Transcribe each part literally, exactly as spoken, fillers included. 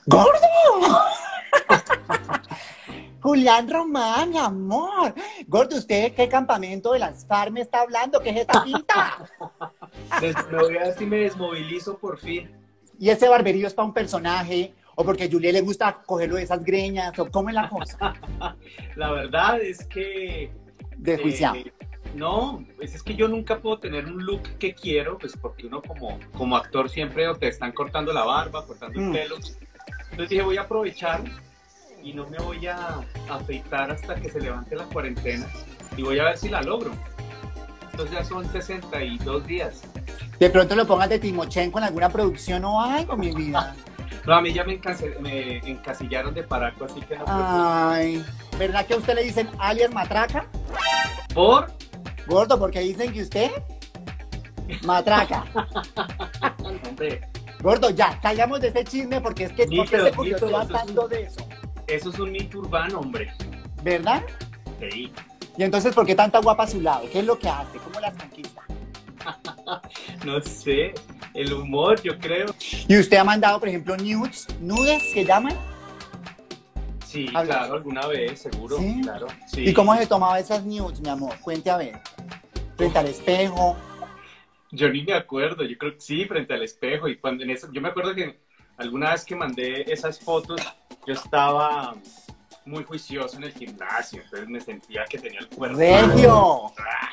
¡Gordo! Julián Román, mi amor. Gordo, ¿usted qué campamento de las FARC me está hablando? ¿Qué es esta pinta? Me voy a ver si me desmovilizo por fin. ¿Y ese barberío es para un personaje? ¿O porque a Julián le gusta cogerlo de esas greñas? ¿O cómo es la cosa? La verdad es que... Desjuiciado. Eh, no, pues es que yo nunca puedo tener un look que quiero, pues porque uno como, como actor siempre te están cortando la barba, cortando el Mm. pelo. Entonces dije, voy a aprovechar y no me voy a afeitar hasta que se levante la cuarentena y voy a ver si la logro. Entonces ya son sesenta y dos días. De pronto lo pongas de Timochenko en alguna producción o algo, mi vida. No, a mí ya me, encase- me encasillaron de Paraco, así que no puedo. Ay, ¿verdad que a usted le dicen alias Matraca? ¿Por? Gordo, porque dicen que usted... Matraca. Hombre, Gordo, ya, salgamos de ese chisme porque es que Mito, porque se mito, curiosidad eso es tanto un- de eso. eso es un mito urbano, hombre. ¿Verdad? Sí. Y entonces, ¿por qué tanta guapa a su lado? ¿Qué es lo que hace? ¿Cómo las conquista? No sé, el humor, yo creo. ¿Y usted ha mandado, por ejemplo, nudes? ¿Nudes que llaman? Sí, Habla. claro, alguna vez, seguro, ¿Sí? claro. Sí. ¿Y cómo se tomaba esas nudes, mi amor? Cuente a ver. Frente al espejo. Yo ni me acuerdo, yo creo que sí, frente al espejo. Y cuando en eso, yo me acuerdo que alguna vez que mandé esas fotos, yo estaba muy juicioso en el gimnasio, entonces me sentía que tenía el cuerpo. ¡Regio!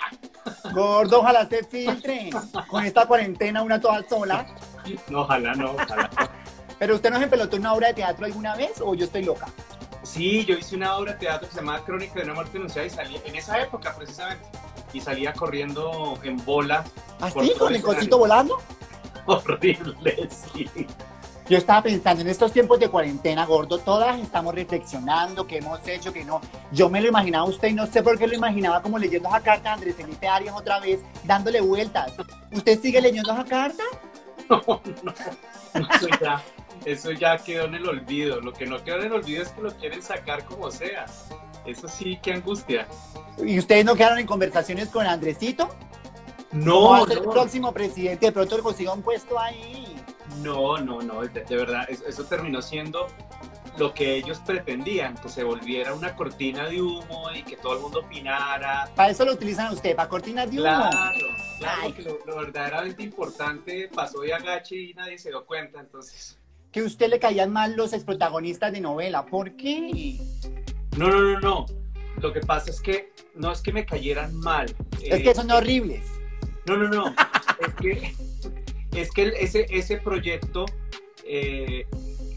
Gordo, ojalá se filtren. Con esta cuarentena, una toda sola. No, ojalá no, ojalá no. ¿Pero usted no se empelotó en una obra de teatro alguna vez o yo estoy loca? Sí, yo hice una obra de teatro que se llamaba Crónica de una muerte anunciada y salía en esa época precisamente. Y salía corriendo en bola. por ¿Así? todo ¿Con el escenario. cosito volando? Horrible, sí. Yo estaba pensando, en estos tiempos de cuarentena, gordo, todas estamos reflexionando, qué hemos hecho, qué no. Yo me lo imaginaba a usted y no sé por qué lo imaginaba como leyendo esa carta de Andrés Felipe Arias otra vez, dándole vueltas. ¿Usted sigue leyendo esa carta? No, no, eso ya, eso ya quedó en el olvido. Lo que no quedó en el olvido es que lo quieren sacar como sea. Eso sí, qué angustia. ¿Y ustedes no quedaron en conversaciones con Andresito? ¿Cómo va No, a ser el no, próximo presidente? De pronto le consiga un puesto ahí. no, no, no, de, de verdad, eso, eso terminó siendo lo que ellos pretendían, que se volviera una cortina de humo y que todo el mundo opinara. Para eso lo utilizan a usted, para cortinas de humo. Claro, claro, Ay. que lo, lo verdaderamente importante pasó de agache y nadie se dio cuenta, entonces... Que a usted le caían mal los exprotagonistas de novela. ¿Por qué? No, no, no, no. Lo que pasa es que no es que me cayeran mal. Es eh, que son horribles. No, no, no. Es que, es que el- ese, ese proyecto eh,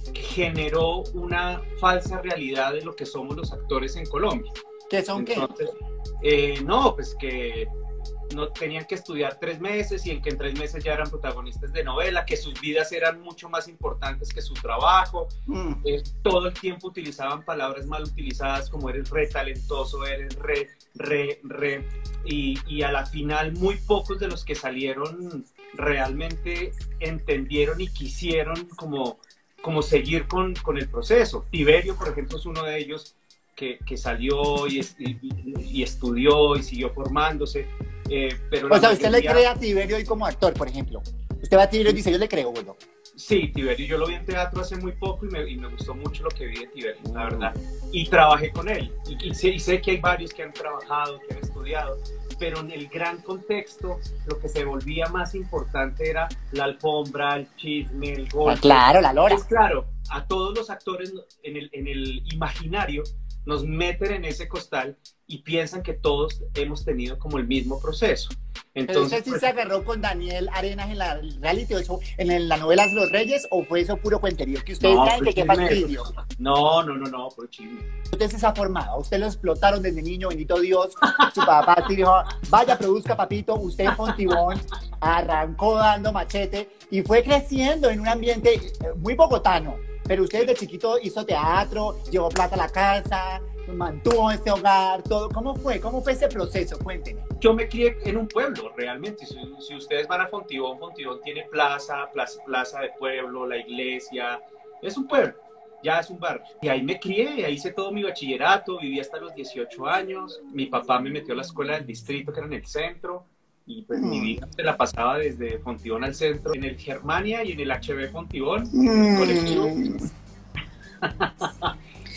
generó una falsa realidad de lo que somos los actores en Colombia. ¿Qué son qué? Entonces, eh, no, pues que no tenían que estudiar tres meses y en que en tres meses ya eran protagonistas de novela, que sus vidas eran mucho más importantes que su trabajo. Mm. Eh, todo el tiempo utilizaban palabras mal utilizadas como eres re talentoso, eres re, re, re. Y, y a la final muy pocos de los que salieron realmente entendieron y quisieron como, como seguir con, con el proceso. Tiberio, por ejemplo, es uno de ellos que, que salió y, y, y estudió y siguió formándose. Eh, pero O sea, usted le mayoría... cree a Tiberio hoy como actor, por ejemplo. Usted va a Tiberio y dice, yo le creo, gordo. Sí, Tiberio, yo lo vi en teatro hace muy poco y me, y me gustó mucho lo que vi de Tiberio, la verdad. Y trabajé con él. Y, y, sé, y sé que hay varios que han trabajado, que han estudiado, pero en el gran contexto, lo que se volvía más importante era la alfombra, el chisme, el Ah, golpe. claro, la lora. Es claro, a todos los actores en el, en el imaginario nos meten en ese costal y piensan que todos hemos tenido como el mismo proceso. Pero Entonces, usted sí pues, se agarró con Daniel Arenas en la reality, o eso, en la novela Los Reyes, o fue eso puro cuenterío, que ustedes no, saben por que qué chisme. fastidio. No, no, no, no, por chisme. Usted se ha formado, a usted lo explotaron desde niño, bendito Dios. Su papá sí dijo, vaya, produzca, papito. Usted en Fontibón arrancó dando machete y fue creciendo en un ambiente eh, muy bogotano. Pero usted desde chiquito hizo teatro, llevó plata a la casa, mantuvo ese hogar, todo. ¿Cómo fue? ¿Cómo fue ese proceso? Cuénteme. Yo me crié en un pueblo, realmente. Si, si ustedes van a Fontibón, Fontibón tiene plaza, plaza, plaza de pueblo, la iglesia. Es un pueblo, ya es un barrio. Y ahí me crié, ahí hice todo mi bachillerato, viví hasta los dieciocho años. Mi papá me metió a la escuela del distrito, que era en el centro. Y pues Mm. mi vida se la pasaba desde Fontibón al centro, en el Germania y en el H B Fontibón, Mm. colectivo.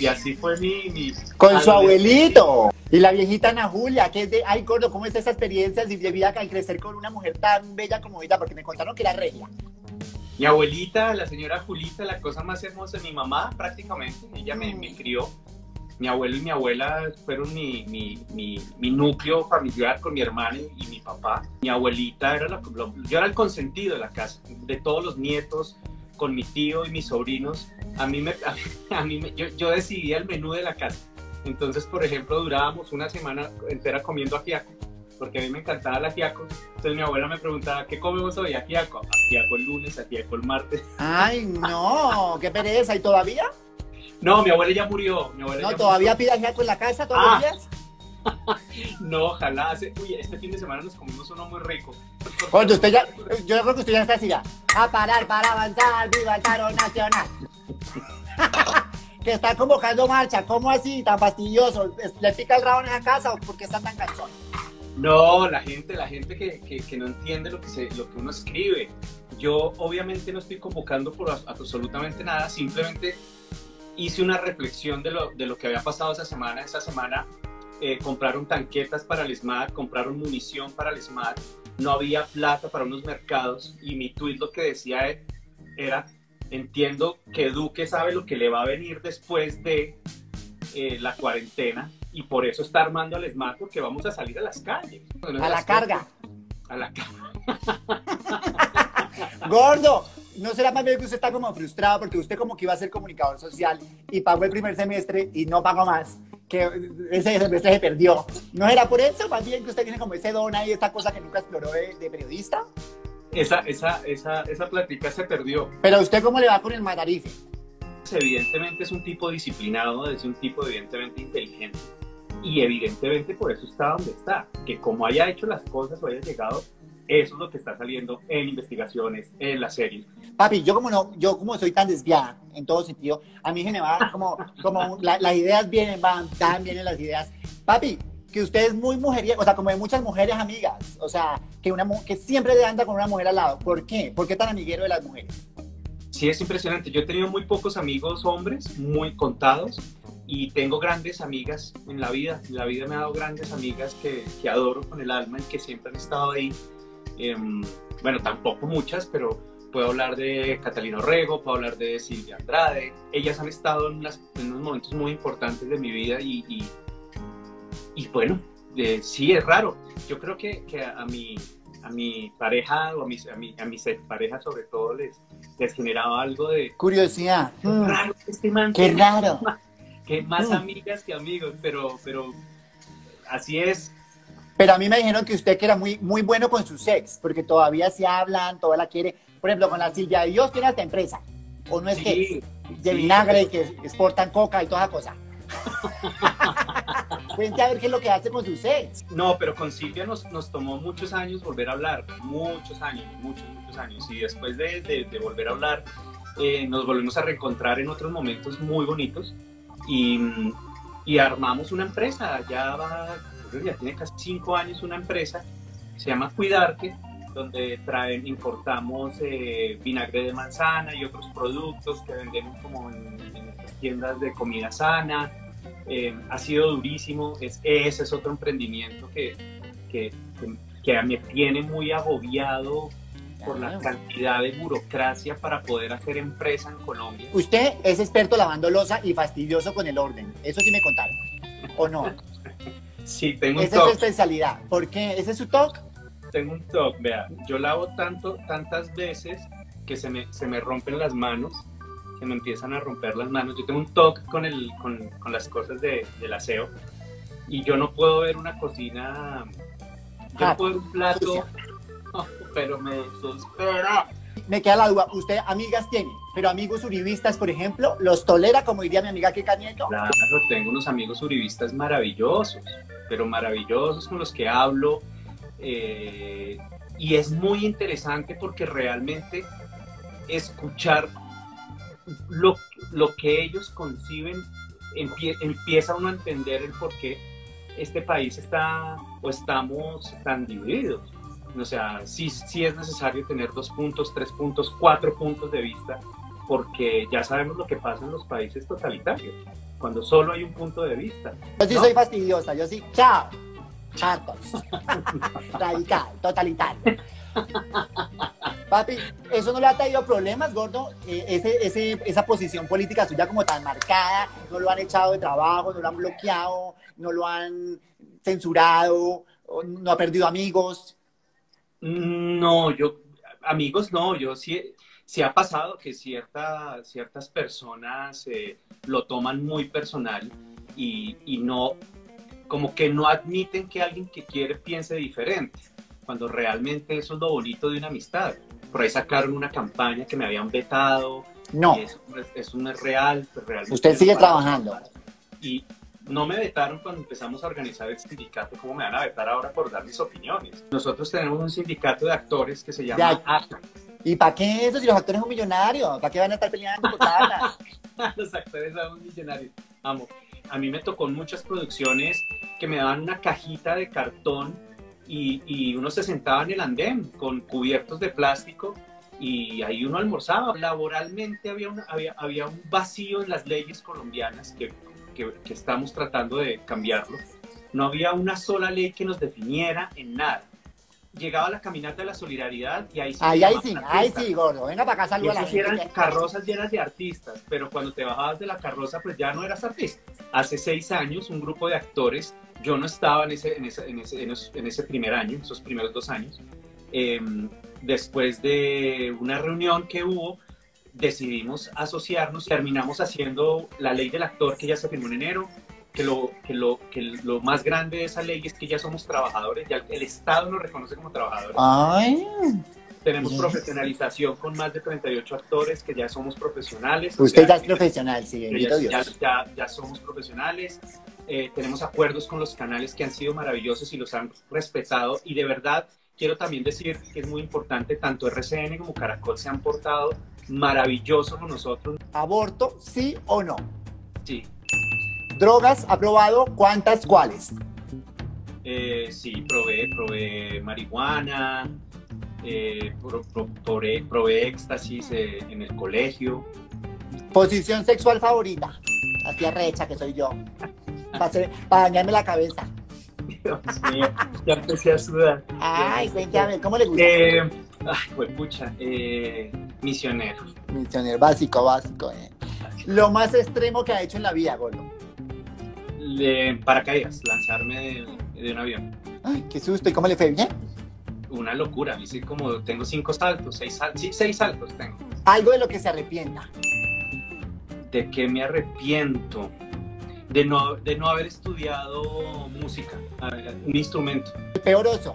y así fue mi... mi Con su abuelito. Y la viejita Ana Julia, que es de, ay, gordo, ¿cómo es esa experiencia de vida al crecer con una mujer tan bella como ella? Porque me contaron que era regia. Mi abuelita, la señora Julita, la cosa más hermosa, mi mamá prácticamente, ella me, me crió. Mi abuelo y mi abuela fueron mi, mi, mi, mi núcleo familiar con mi hermana y mi papá. Mi abuelita era la, lo, yo era el consentido de la casa, de todos los nietos, con mi tío y mis sobrinos. A mí me, a, a mí me, yo, yo decidía el menú de la casa. Entonces, por ejemplo, durábamos una semana entera comiendo ajiaco, porque a mí me encantaba el ajiaco. Entonces mi abuela me preguntaba, ¿qué comemos hoy? Ajiaco. Ajiaco el lunes, ajiaco el martes. Ay, no, qué pereza. ¿Y todavía? No, mi abuela ya murió. Mi abuela no, ya ¿todavía murió. pide ajiaco en la casa todos Ah. los días? No, ojalá. Hace, uy, este fin de semana nos comimos uno muy rico. Cuando usted ya, yo creo que usted ya está así ya. A parar para avanzar, viva el paro nacional. Que está convocando marcha, ¿cómo así? Tan fastidioso. ¿Le pica el rabo en esa casa o por qué está tan cansón? No, la gente, la gente que, que, que no entiende lo que, se, lo que uno escribe. Yo obviamente no estoy convocando por absolutamente nada, simplemente hice una reflexión de lo, de lo que había pasado esa semana. Esa semana eh, compraron tanquetas para el SMAT, compraron munición para el SMAT, no había plata para unos mercados y mi tuit lo que decía era, entiendo que Duque sabe lo que le va a venir después de eh, la cuarentena y por eso está armando al SMAT porque vamos a salir a las calles. A la carga. A la carga. Gordo, ¿no será más bien que usted está como frustrado porque usted como que iba a ser comunicador social y pagó el primer semestre y no pagó más? Que ese semestre se perdió. ¿No era por eso? Más bien que usted tiene como ese don ahí, esta cosa que nunca exploró de, de periodista. Esa, esa, esa, esa plática se perdió. Pero ¿a usted cómo le va con el Matarife? Evidentemente es un tipo disciplinado, es un tipo evidentemente inteligente y evidentemente por eso está donde está. Que como haya hecho las cosas o haya llegado, eso es lo que está saliendo en investigaciones, en las series. Papi, yo como no, yo como soy tan desviada en todo sentido, a mí se me va como, como la, las ideas vienen, van, tan vienen las ideas. Papi, que usted es muy mujeriego, o sea, como de muchas mujeres amigas, o sea, que, una, que siempre anda con una mujer al lado. ¿Por qué? ¿Por qué tan amiguero de las mujeres? Sí, es impresionante. Yo he tenido muy pocos amigos hombres, muy contados, y tengo grandes amigas en la vida. La vida me ha dado grandes amigas que, que adoro con el alma y que siempre han estado ahí. Eh, bueno, tampoco muchas, pero puedo hablar de Catalina Orrego, puedo hablar de Silvia Andrade. Ellas han estado en, unas, en unos momentos muy importantes de mi vida y, y, y bueno, eh, sí, es raro. Yo creo que, que a, a, mi, a mi pareja o a mis, a mi, a mis parejas sobre todo les, les generaba algo de... Curiosidad. Qué raro este man. Qué raro. Que más Mm. amigas que amigos, pero, pero así es. Pero a mí me dijeron que usted que era muy, muy bueno con su sex, porque todavía se hablan, toda la quiere. Por ejemplo, con la Silvia de Dios tiene hasta empresa. ¿O no es Sí, que de sí. vinagre, que exportan coca y toda esa cosa? Cuente a ver qué es lo que hace con su sex. No, pero con Silvia nos, nos tomó muchos años volver a hablar, muchos años, muchos, muchos años. Y después de, de, de volver a hablar, eh, nos volvemos a reencontrar en otros momentos muy bonitos y, y armamos una empresa. Ya va, creo que ya tiene casi cinco años una empresa, se llama Cuidarte, donde traen, importamos eh, vinagre de manzana y otros productos que vendemos como en, en estas tiendas de comida sana. Eh, ha sido durísimo, es, ese es otro emprendimiento que, que, que, que me tiene muy agobiado por la cantidad de burocracia para poder hacer empresa en Colombia. Usted es experto lavando loza y fastidioso con el orden. Eso sí me contaron. ¿O no? Sí, tengo un Esa es su toque. especialidad. ¿Por qué? ¿Ese es su toque? Tengo un toque, vea, yo lavo tanto, tantas veces que se me, se me rompen las manos, se me empiezan a romper las manos. Yo tengo un toque con, el, con, con las cosas de, del aseo y yo no puedo ver una cocina, yo Ah, no puedo ver un plato, oh, pero me desespera. Me queda la duda. ¿Usted amigas tiene? Pero amigos uribistas, por ejemplo, ¿los tolera, como diría mi amiga Kika Nieto? Claro, tengo unos amigos uribistas maravillosos, pero maravillosos con los que hablo. Eh, y es muy interesante porque realmente escuchar lo, lo que ellos conciben, empie, empieza uno a entender el por qué este país está o estamos tan divididos. O sea, sí, sí es necesario tener dos puntos, tres puntos, cuatro puntos de vista, porque ya sabemos lo que pasa en los países totalitarios, cuando solo hay un punto de vista. Yo sí ¿no? soy fastidiosa, yo sí, chao, chatos, radical, totalitario. Papi, ¿eso no le ha traído problemas, gordo? Eh, ese, ese, esa posición política suya como tan marcada, ¿no lo han echado de trabajo, no lo han bloqueado, no lo han censurado, no ha perdido amigos? No, yo, amigos, no, yo sí, sí ha pasado que cierta, ciertas personas eh, lo toman muy personal y, y no, como que no admiten que alguien que quiere piense diferente, cuando realmente eso es lo bonito de una amistad. Por ahí sacaron una campaña que me habían vetado. No. Y eso, eso no es real. Pues realmente usted sigue para... trabajando. Y no me vetaron cuando empezamos a organizar el sindicato. ¿Cómo me van a vetar ahora por dar mis opiniones? Nosotros tenemos un sindicato de actores que se llama A C A. ¿Y para qué eso si los actores son millonarios? ¿Para qué van a estar peleando por tablas? Los actores son millonarios. Amo. A mí me tocó en muchas producciones que me daban una cajita de cartón y, y uno se sentaba en el andén con cubiertos de plástico y ahí uno almorzaba. Laboralmente había, una, había, había un vacío en las leyes colombianas que, que, que estamos tratando de cambiarlo. No había una sola ley que nos definiera en nada. Llegaba la caminata de la solidaridad y ahí sí. Ahí, ahí sí, ahí sí, gordo. Venga para acá, saluda a la gente. Eran que... carrozas llenas de artistas, pero cuando te bajabas de la carroza, pues ya no eras artista. Hace seis años, un grupo de actores, yo no estaba en ese, en ese, en ese, en ese, en ese primer año, esos primeros dos años. Eh, después de una reunión que hubo, decidimos asociarnos, terminamos haciendo la ley del actor que ya se firmó en enero. Que lo, que, lo, que lo más grande de esa ley es que ya somos trabajadores, ya el Estado nos reconoce como trabajadores. Ay. Tenemos profesionalización con más de treinta y ocho actores que ya somos profesionales. Usted o sea, ya es profesional, sí, ya, Dios. Ya, ya, ya somos profesionales. Eh, tenemos acuerdos con los canales que han sido maravillosos y los han respetado. Y de verdad, quiero también decir que es muy importante, tanto R C N como Caracol se han portado maravilloso con nosotros. ¿Aborto, sí o no? Sí. ¿Drogas ha probado? ¿Cuántas? ¿Cuáles? Eh, sí, probé, probé marihuana, eh, pro, pro, probé, probé éxtasis eh, en el colegio. ¿Posición sexual favorita? Así arrecha que soy yo. Para, hacer, para dañarme la cabeza. Dios mío, ya empecé a sudar. Ay, cuéntame, ¿cómo le gusta? Eh, ay, pues pucha, eh, misionero. Misionero, básico, básico. Eh. Lo más extremo que ha hecho en la vida, gordo. De paracaídas, lanzarme de, de un avión. Ay, qué susto. ¿Y cómo le fue? ¿Bien? Una locura. Hice como, tengo cinco saltos, seis, sal, sí, seis saltos tengo. Algo de lo que se arrepienta. ¿De qué me arrepiento? De no, de no haber estudiado música, un instrumento. El peor oso.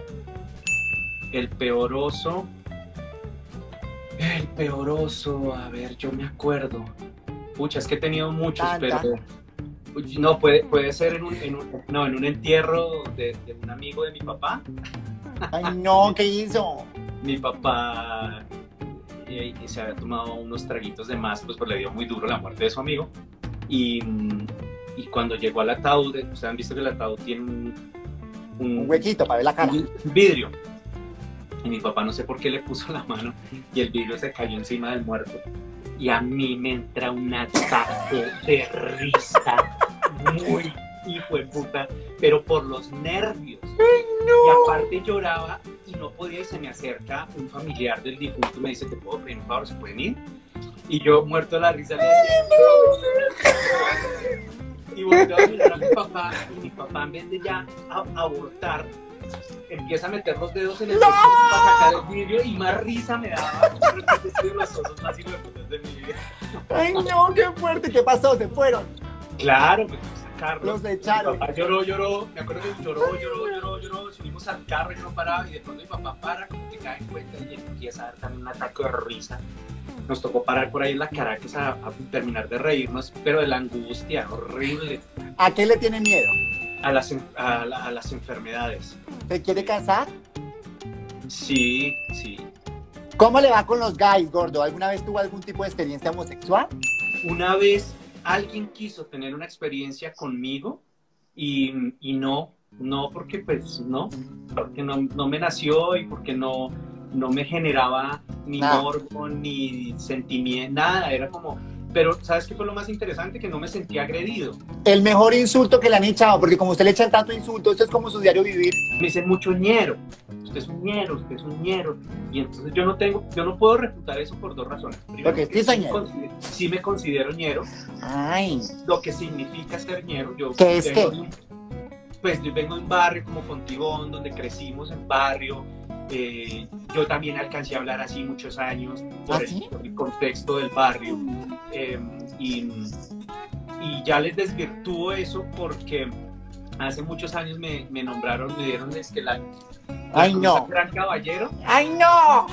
El peor oso. El peor oso, a ver, yo me acuerdo. Pucha, es que he tenido muchos, Tanta. pero... No, puede, puede ser en un, en un, no, en un entierro de, de un amigo de mi papá. Ay, no, ¿qué hizo? Mi papá eh, se había tomado unos traguitos de más, pues, pues le dio muy duro la muerte de su amigo. Y, y cuando llegó al ataúd, ustedes han visto que el ataúd tiene un, un, Un huequito para ver la cara. un vidrio. Y mi papá no sé por qué le puso la mano y el vidrio se cayó encima del muerto. Y a mí me entra un ataque de risa muy hijo de puta, pero por los nervios. ¡Ay, no! Y aparte lloraba y no podía, y se me acerca un familiar del difunto y me dice, ¿te puedo pedir un favor? ¿Se pueden ir? Y yo, muerto de la risa, le decía, y volvió a mirar a mi papá, y mi papá, en vez de ya a abortar, empieza a meter los dedos en el ¡No! para sacar el vidrio y más risa me daba. Yo creo que he sido los osos más hijueputas de mi vida. Ay, no, qué fuerte. ¿Qué pasó? ¿Se fueron? Claro, me fui a sacarlos. Los echaron. Mi papá lloró, lloró. Me acuerdo que lloró, lloró, lloró, lloró. Subimos al carro y no paraba. Y de pronto mi papá para, como que cae en cuenta y empieza a dar también un ataque de risa. Nos tocó parar por ahí en la Caracas a, a terminar de reírnos, pero de la angustia horrible. ¿A qué le tiene miedo? A las, a, la, a las enfermedades. ¿Se quiere casar? Sí, sí. ¿Cómo le va con los guys, gordo? ¿Alguna vez tuvo algún tipo de experiencia homosexual? Una vez alguien quiso tener una experiencia conmigo y, y no, no porque pues no, porque no, no me nació y porque no, no me generaba ni Nada. morbo, ni sentimiento, nada, era como... Pero, ¿sabes qué fue lo más interesante? Que no me sentía agredido. El mejor insulto que le han echado, porque como usted le echan tanto insulto, esto es como su diario vivir. Me dicen mucho ñero, usted es un ñero, usted es un ñero. Y entonces yo no tengo, yo no puedo refutar eso por dos razones. Primero, Porque sí sí, soy me ñero. considero- sí me considero ñero, Ay, lo que significa ser ñero. Yo ¿qué es vengo qué? de un- Pues yo vengo de un barrio como Fontibón, donde crecimos en barrio. Eh, yo también alcancé a hablar así muchos años por, ¿Ah, el, sí? por el contexto del barrio. Eh, y, y ya les desvirtúo eso porque hace muchos años me, me nombraron, me dieron es que la, Ay, la no. gran caballero. ¡Ay, no!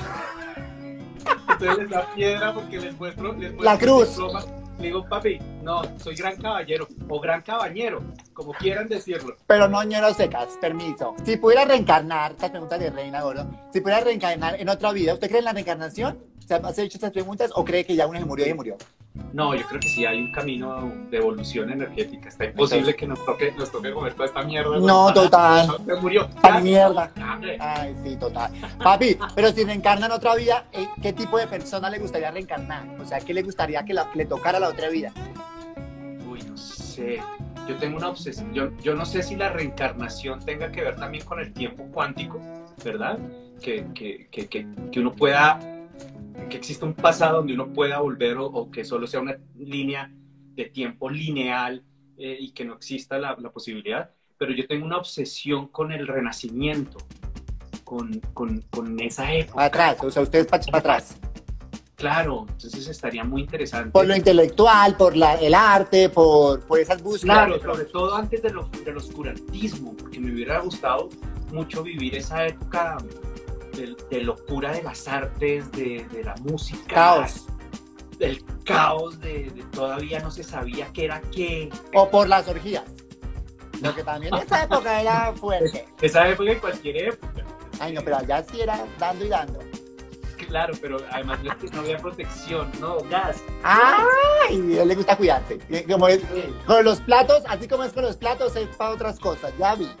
Entonces les da piedra porque les muestro, les muestro La cruz. el diploma. Le digo, papi, no, soy gran caballero o gran cabañero, como quieran decirlo. Pero no ñeros secas, permiso. Si pudiera reencarnar, esta pregunta de Reina Oro, si pudiera reencarnar en otra vida, ¿usted cree en la reencarnación? ¿Se ha hecho estas preguntas o cree que ya uno se murió y murió? No, yo creo que sí hay un camino de evolución energética. Está imposible que nos toque, nos toque comer toda esta mierda. No, total. Se murió. ¡Ay, mierda! Hambre. Ay, sí, total. Papi, pero si reencarna en otra vida, ¿eh, ¿qué tipo de persona le gustaría reencarnar? O sea, ¿qué le gustaría que, la- que le tocara la otra vida? Uy, no sé. Yo tengo una obsesión. Yo, yo no sé si la reencarnación tenga que ver también con el tiempo cuántico, ¿verdad? Que, que, que, que, que uno pueda, que exista un pasado donde uno pueda volver o, o que solo sea una línea de tiempo lineal eh, y que no exista la, la posibilidad. Pero yo tengo una obsesión con el renacimiento, con, con, con esa época. Para atrás, o sea, usted para atrás. Claro, entonces estaría muy interesante. Por lo intelectual, por la, el arte, por, por esas búsquedas. Claro, sobre todo antes de lo- del oscurantismo, porque me hubiera gustado mucho vivir esa época de, de locura de las artes, de, de la música, Caos. del caos, de, de todavía no se sabía qué era qué. O por las orgías. Lo que también en esa época era fuerte. Esa época en cualquier época. Ay, no, pero allá sí era dando y dando. Claro, pero además no, es que no había protección, no, gas. Ay, a él le gusta cuidarse. Como es, con los platos, así como es con los platos, es para otras cosas. Ya vi.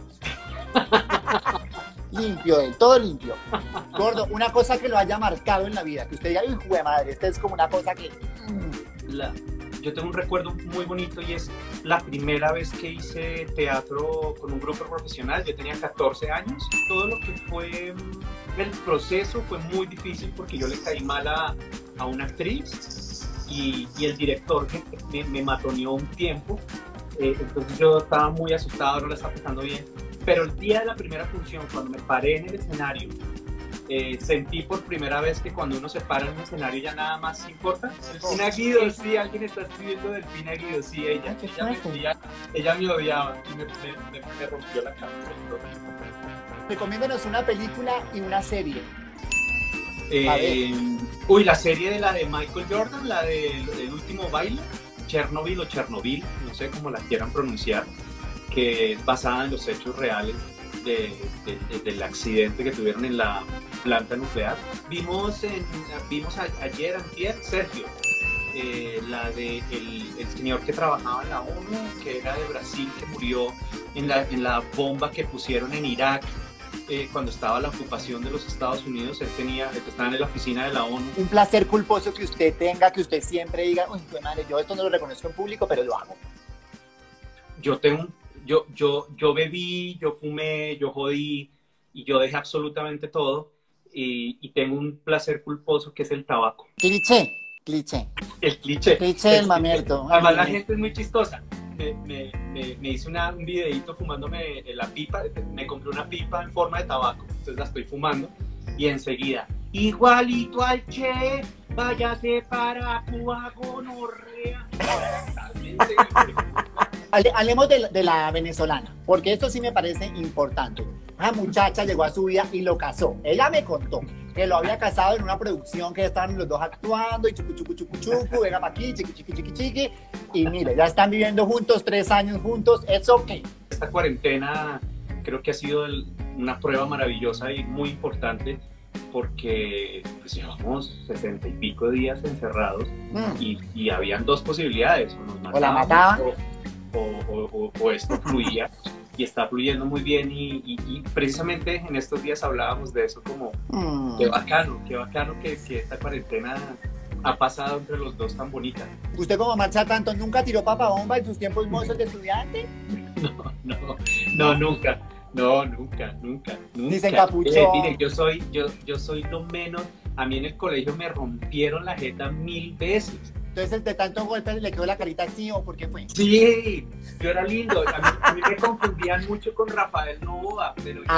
Limpio él, todo limpio. Gordo, una cosa que lo haya marcado en la vida, que usted diga, uy, jue madre, esta es como una cosa que... mm, La- yo tengo un recuerdo muy bonito y es la primera vez que hice teatro con un grupo profesional. Yo tenía catorce años. Todo lo que fue mm, el proceso fue muy difícil porque yo le caí mal a, a una actriz y, y el director me, me, me matoneó un tiempo. Eh, entonces yo estaba muy asustado, no la estaba pasando bien. Pero el día de la primera función, cuando me paré en el escenario, Eh, sentí por primera vez que cuando uno se para en un escenario ya nada más importa. Delfina Guido, sí, alguien está escribiendo Delfina Guido, sí, ella, Ay, qué ella, me, fuerte. ella, ella me odiaba y me, me, me, me rompió la cabeza. Recomiéndanos una película y una serie. Eh, uy, la serie de la de Michael Jordan, la de El último baile, Chernobyl o Chernobyl, no sé cómo la quieran pronunciar, que es basada en los hechos reales de, de, de, del accidente que tuvieron en la planta nuclear. Vimos, en, vimos a, ayer, antier, Sergio, eh, la de el, el señor que trabajaba en la ONU, que era de Brasil, que murió en la, en la bomba que pusieron en Irak. Eh, cuando estaba la ocupación de los Estados Unidos, él tenía, él estaba en la oficina de la ONU. Un placer culposo que usted tenga, que usted siempre diga, uy, qué madre, yo esto no lo reconozco en público, pero lo hago. Yo tengo un, yo, yo, yo bebí, yo fumé, yo jodí y yo dejé absolutamente todo y, y tengo un placer culposo que es el tabaco. Cliché, cliché. El cliché. Cliché del El mamerto. Además la Ay. gente es muy chistosa. Me, me, me, me hice una, un videito fumándome la pipa, me compré una pipa en forma de tabaco, entonces la estoy fumando y enseguida, igualito al Che, váyase para Cuba, gonorrea. Hable- Hablemos de, la- de la venezolana, porque esto sí me parece importante. Una muchacha llegó a su vida y lo casó. Ella me contó que lo había casado en una producción que estaban los dos actuando y chucu chucu chucu chucu, venga pa' aquí, chiqui chiqui chiqui chiqui. Y mire, ya están viviendo juntos, tres años juntos, ¿eso qué? Esta cuarentena creo que ha sido el- una prueba maravillosa y muy importante porque pues, llevamos sesenta y pico días encerrados Mm. y, y habían dos posibilidades, o nos O la matábamos, mataban. o, o, o- o- o esto fluía. y está fluyendo muy bien y, y, y precisamente en estos días hablábamos de eso como mm. qué bacano, qué bacano que, que esta cuarentena ha pasado entre los dos tan bonita. ¿Usted como marcha tanto nunca tiró papa bomba en sus tiempos mozos de estudiante? No, no, no, nunca. No, nunca, nunca, nunca. Ni se encapuchó. Eh, mire, yo soy, yo, yo soy lo menos. A mí en el colegio me rompieron la jeta mil veces. Entonces, de tantos golpes le quedó la carita así, ¿o por qué fue? Sí, yo era lindo. A mí, a mí me confundían mucho con Rafael Novoa, pero yo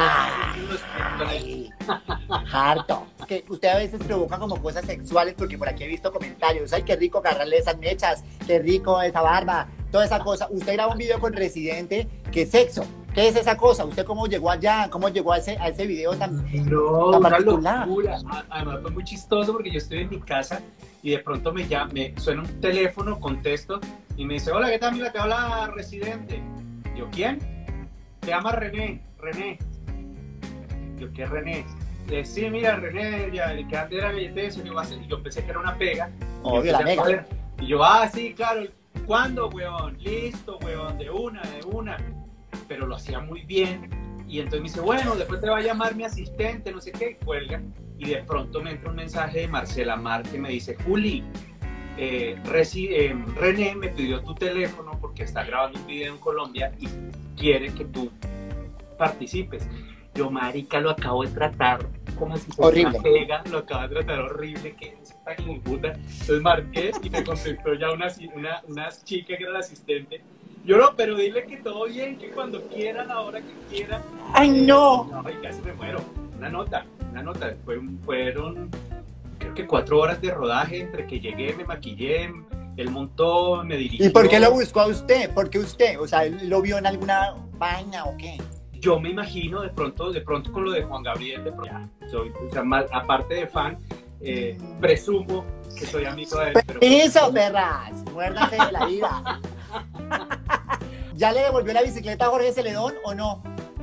Ay, harto. Que usted a veces provoca como cosas sexuales, porque por aquí he visto comentarios. Ay, qué rico agarrarle esas mechas, qué rico esa barba, toda esa cosa. Usted graba un video con Residente, ¿qué sexo? ¿Qué es esa cosa? ¿Usted cómo llegó allá? ¿Cómo llegó a ese, a ese video tan, no, tan una particular? Locura. Además fue muy chistoso porque yo estoy en mi casa y de pronto me, llama, me suena un teléfono, contesto y me dice, hola, ¿qué tal? Mira, te habla Residente. Yo, ¿quién? Te llama René, René. Yo, ¿qué René? Eh, sí, mira, René, ya, el que antes era galletero, y yo pensé que era una pega. Obvio, la mega. Y yo, ah, sí, claro. ¿Cuándo, weón? Listo, weón, de una, de una. Pero lo hacía muy bien, y entonces me dice, bueno, después te va a llamar mi asistente, no sé qué, cuelga, y de pronto me entra un mensaje de Marcela Mar que me dice, Juli, eh, Reci, eh, René me pidió tu teléfono porque está grabando un video en Colombia y quiere que tú participes. Yo, marica, lo acabo de tratar como si fuera una pega, lo acabo de tratar horrible, que es esta puta. Entonces marqué y me contestó ya una, una, una chica que era la asistente. Yo no, pero dile que todo bien, que cuando quiera, a la hora que quiera. ¡Ay, no! No, y casi me muero. Una nota, una nota. Fue, fueron, creo que cuatro horas de rodaje entre que llegué, me maquillé, él montó, me dirigió. ¿Y por qué lo buscó a usted? ¿Por qué usted? O sea, ¿él lo vio en alguna vaina o qué? Yo me imagino, de pronto, de pronto con lo de Juan Gabriel, de pronto, ya, soy, o sea, más, aparte de fan, eh, presumo que soy amigo de él. Pero... ¡Eso, perras! ¡Muérdase de la vida! ¿Ya le devolvió la bicicleta a Jorge Celedón o no?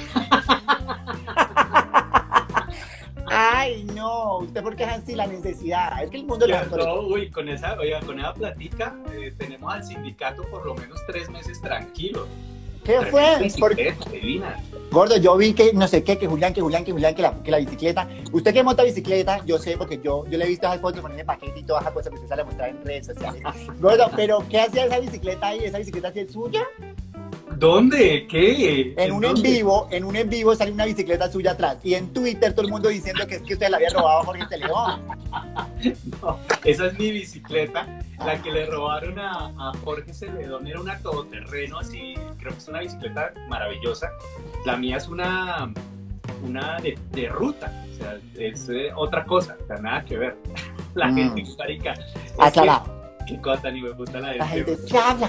Ay, no, usted porque es así la necesidad. Es que el mundo... Ya, no, uy, con esa, oiga, con esa platica eh, tenemos al sindicato por lo menos tres meses tranquilo. ¿Qué fue? Porque... divina. Gordo, yo vi que no sé qué, que Julián, que Julián, que Julián, que la, que la bicicleta. Usted que monta bicicleta, yo sé, porque yo, yo le he visto esas fotos con ese paquete y todas esas cosas que usted sale a mostrar en redes sociales. Gordo, pero ¿qué hacía esa bicicleta ahí? ¿Esa bicicleta sí es suya? ¿Dónde? ¿Qué? En, ¿En un dónde? en vivo, en un en vivo sale una bicicleta suya atrás. Y en Twitter todo el mundo diciendo que es que usted la había robado a Jorge Celedón. No, esa es mi bicicleta. La que le robaron a, a Jorge Celedón era una todoterreno así, creo que es una bicicleta maravillosa. La mía es una, una de, de ruta, o sea, es eh, otra cosa, o sea, nada que ver. La mm. gente marica. Aclarado. Qué cosa tan hijueputa la, la gente. Se habla.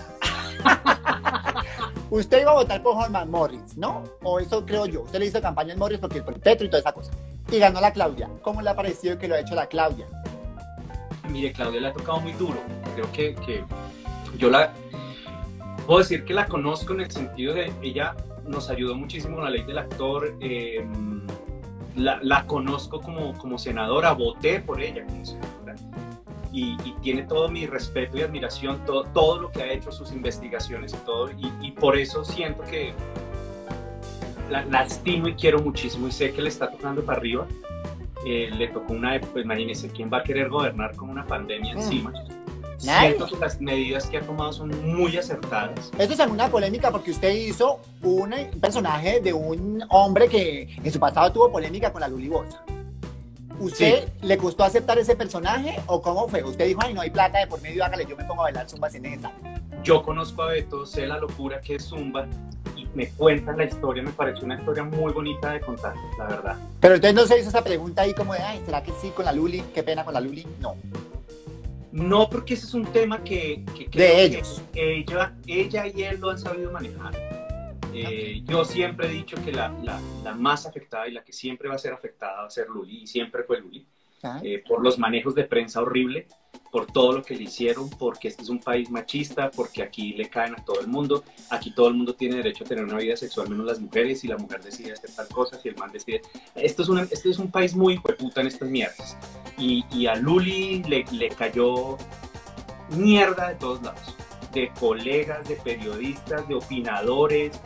Usted iba a votar por Juan Morris, ¿no? O eso creo yo. Usted le hizo campaña en Morris porque por el Petro y toda esa cosa. Y ganó la Claudia. ¿Cómo le ha parecido que lo ha hecho la Claudia? Mire, Claudia le ha tocado muy duro. Creo que, que yo la... Puedo decir que la conozco en el sentido de ella nos ayudó muchísimo con la ley del actor. Eh, la, la conozco como, como senadora, voté por ella como senadora. Y, y tiene todo mi respeto y admiración, todo, todo lo que ha hecho, sus investigaciones y todo. Y, y por eso siento que la, la estimo y quiero muchísimo y sé que le está tocando para arriba. Eh, le tocó una época, pues, imagínense, ¿quién va a querer gobernar con una pandemia mm. encima? Nadie. Siento que las medidas que ha tomado son muy acertadas. Esto es una polémica porque usted hizo un personaje de un hombre que en su pasado tuvo polémica con la Luli Boza. ¿Usted sí. le costó aceptar ese personaje o cómo fue? Usted dijo, ay, no hay plata de por medio, hágale, yo me pongo a bailar zumba sin esa. Yo conozco a Beto, sé la locura que es zumba y me cuentan la historia, me pareció una historia muy bonita de contar, la verdad. Pero entonces no se hizo esa pregunta ahí como de, ay, ¿será que sí con la Luli? ¿Qué pena con la Luli? No. No, porque ese es un tema que, que creo de ellos. Que ella, ella y él lo han sabido manejar. Eh, yo siempre he dicho que la, la, la más afectada y la que siempre va a ser afectada va a ser Luli, y siempre fue Luli, eh, por los manejos de prensa horrible, por todo lo que le hicieron, porque este es un país machista, porque aquí le caen a todo el mundo, aquí todo el mundo tiene derecho a tener una vida sexual menos las mujeres, y la mujer decide hacer tal cosa, si el man decide... Esto es, una, este es un país muy hijueputa en estas mierdas, y, y a Luli le, le cayó mierda de todos lados, de colegas, de periodistas, de opinadores.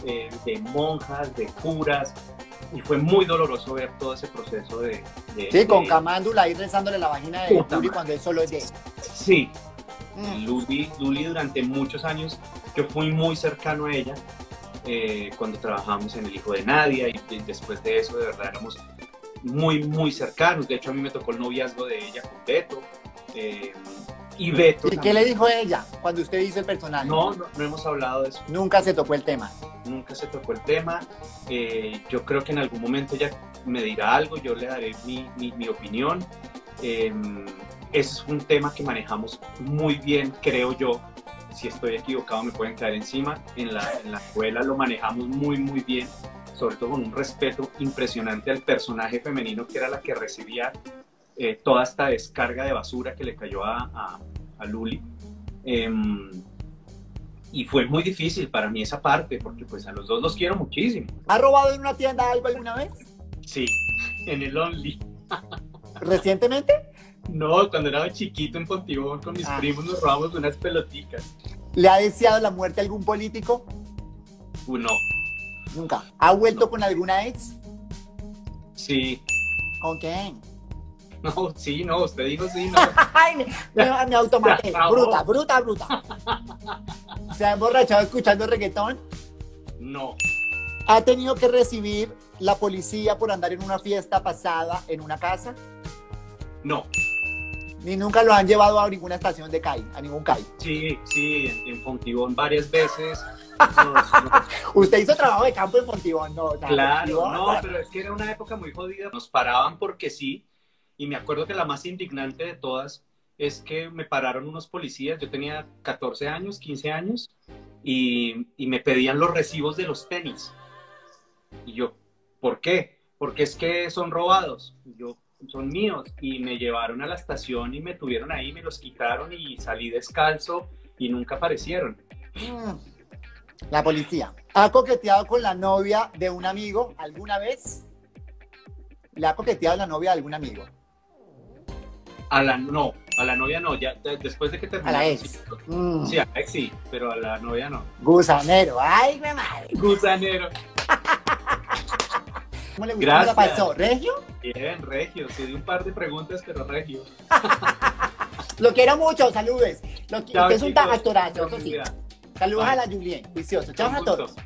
eh, de monjas, de curas, y fue muy doloroso ver todo ese proceso de... de Sí, de, con camándula ahí rezándole la vagina de Puta Luli madre. cuando él solo es de él. Sí, Mm. Luli, Luli durante muchos años, yo fui muy cercano a ella eh, cuando trabajamos en El Hijo de Nadia, y, y después de eso de verdad éramos muy, muy cercanos. De hecho, a mí me tocó el noviazgo de ella con Beto. Eh, y Beto ¿Y qué le dijo ella cuando usted hizo el personaje? No, no, no hemos hablado de eso. Nunca se tocó el tema. Nunca se tocó el tema. Eh, yo creo que en algún momento ella me dirá algo, yo le daré mi, mi, mi opinión. Eh, ese es un tema que manejamos muy bien, creo yo. Si estoy equivocado me pueden caer encima. En la, en la escuela lo manejamos muy, muy bien, sobre todo con un respeto impresionante al personaje femenino que era la que recibía eh, toda esta descarga de basura que le cayó a, a, a Luli. Eh, y fue muy difícil para mí esa parte, porque pues a los dos los quiero muchísimo. ¿Ha robado en una tienda algo alguna vez? Sí, en el Only. ¿Recientemente? No, cuando era chiquito en Pontibón con mis Ah. primos nos robamos unas peloticas. ¿Le ha deseado la muerte a algún político? Uh, no, Nunca. ¿Ha vuelto con alguna ex? sí, ¿Con quién? no, sí, no, usted dijo sí, no. Ay, me, me, me automaté. Se acabó. Bruta, bruta, bruta. ¿Se ha emborrachado escuchando reggaetón? No, ¿Ha tenido que recibir la policía por andar en una fiesta pasada en una casa? no, Ni nunca lo han llevado a ninguna estación de C A I, a ningún C A I. sí, sí, en, en Pontibón varias veces. Nos- nos- Usted hizo trabajo de campo en Pontibón, ¿no? O sea, Claro, Pontibón, no, para- pero es que era una época muy jodida. Nos paraban porque sí, y me acuerdo que la más indignante de todas es que me pararon unos policías, yo tenía catorce años, quince años, y, y me pedían los recibos de los tenis. Y yo, ¿por qué? Porque es que son robados. Y yo, son míos. Y me llevaron a la estación y me tuvieron ahí, me los quitaron y salí descalzo y nunca aparecieron. Mm. La policía. ¿Ha coqueteado con la novia de un amigo alguna vez? ¿Le ha coqueteado la novia de algún amigo? A la no, a la novia no, ya de- después de que A terminó. la ex. Mm. Sí, a la ex sí, pero a la novia no. Gusanero. Ay, mi madre. Gusanero. ¿Cómo le gustó? ¿Cómo la Gracias. pasó? ¿Regio? Bien, Regio, te di un par de preguntas, pero Regio. Lo quiero mucho, saludos. Lo, que Chao, usted es un chicos. actorazo, Chao, eso mi sí. vida. Saludos Bye. a la Julien, juicioso. Chao Con a gusto. todos.